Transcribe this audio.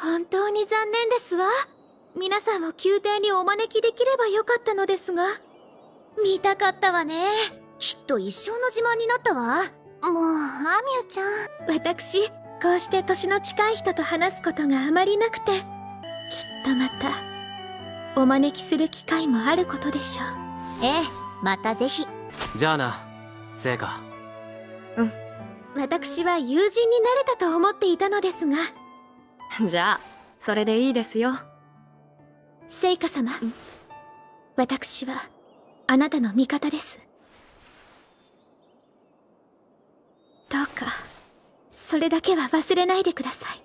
本当に残念ですわ。皆さんを宮廷にお招きできればよかったのですが。 見たかったわね。きっと一生の自慢になったわ。もう、アミュちゃん。 私、こうして年の近い人と話すことがあまりなくて、きっとまた、お招きする機会もあることでしょう。 ええ、またぜひ。 じゃあな、聖火。 うん。私は友人になれたと思っていたのですが。 じゃあ、それでいいですよ。 聖火様。私は、あなたの味方です。どうか、それだけは忘れないでください。